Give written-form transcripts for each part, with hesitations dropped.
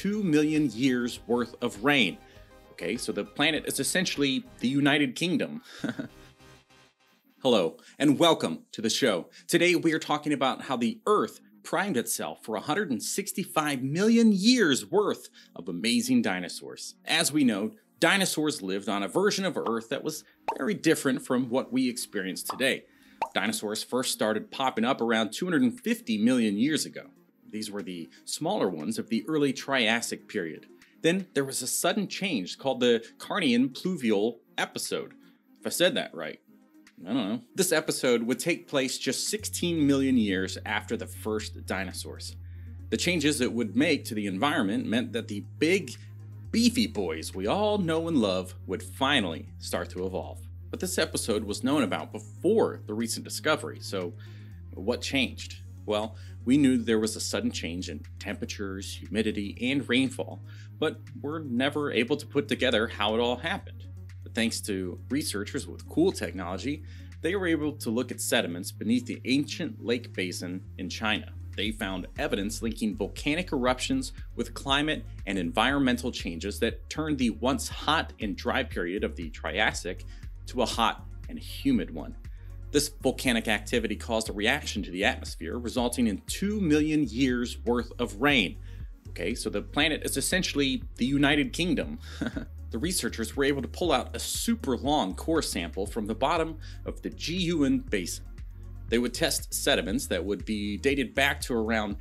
2 million years worth of rain. Okay, so the planet is essentially the United Kingdom. Hello, and welcome to the show. Today we are talking about how the Earth primed itself for 165 million years worth of amazing dinosaurs. As we know, dinosaurs lived on a version of Earth that was very different from what we experience today. Dinosaurs first started popping up around 250 million years ago. These were the smaller ones of the early Triassic period. Then there was a sudden change called the Carnian pluvial episode. If I said that right. I don't know. This episode would take place just 16 million years after the first dinosaurs. The changes it would make to the environment meant that the big, beefy boys we all know and love would finally start to evolve. But this episode was known about before the recent discovery, so what changed? Well, we knew there was a sudden change in temperatures, humidity, and rainfall, but we're never able to put together how it all happened. But thanks to researchers with cool technology, they were able to look at sediments beneath the ancient lake basin in China. They found evidence linking volcanic eruptions with climate and environmental changes that turned the once hot and dry period of the Triassic to a hot and humid one. This volcanic activity caused a reaction to the atmosphere, resulting in 2 million years worth of rain. Okay, so the planet is essentially the United Kingdom. The researchers were able to pull out a super long core sample from the bottom of the Jiyuan Basin. They would test sediments that would be dated back to around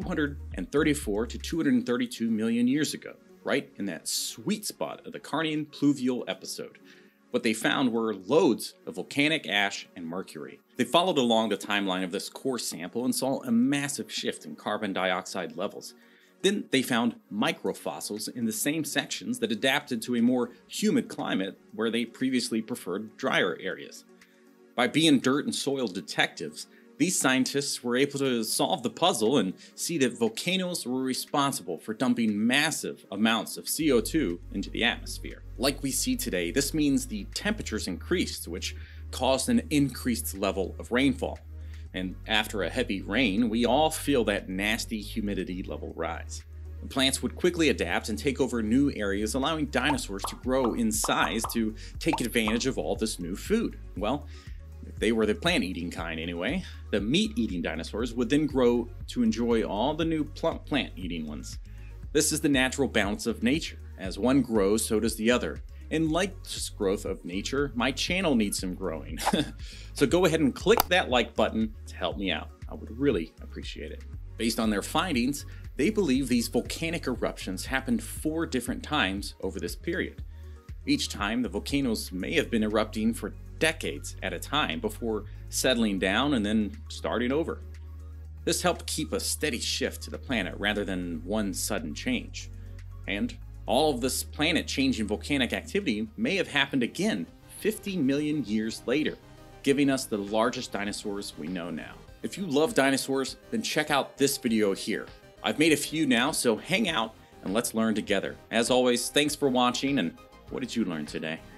234 to 232 million years ago, right in that sweet spot of the Carnian pluvial episode. What they found were loads of volcanic ash and mercury. They followed along the timeline of this core sample and saw a massive shift in carbon dioxide levels. Then they found microfossils in the same sections that adapted to a more humid climate where they previously preferred drier areas. By being dirt and soil detectives, these scientists were able to solve the puzzle and see that volcanoes were responsible for dumping massive amounts of CO2 into the atmosphere. Like we see today, this means the temperatures increased, which caused an increased level of rainfall. And after a heavy rain, we all feel that nasty humidity level rise. The plants would quickly adapt and take over new areas, allowing dinosaurs to grow in size to take advantage of all this new food. Well, if they were the plant-eating kind anyway, the meat-eating dinosaurs would then grow to enjoy all the new plump plant-eating ones. This is the natural balance of nature. As one grows, so does the other. And like this growth of nature, my channel needs some growing. So go ahead and click that like button to help me out. I would really appreciate it. Based on their findings, they believe these volcanic eruptions happened 4 different times over this period. Each time, the volcanoes may have been erupting for decades at a time before settling down and then starting over. This helped keep a steady shift to the planet rather than one sudden change. And all of this planet-changing volcanic activity may have happened again 50 million years later, giving us the largest dinosaurs we know now. If you love dinosaurs, then check out this video here. I've made a few now, so hang out and let's learn together. As always, thanks for watching, and what did you learn today?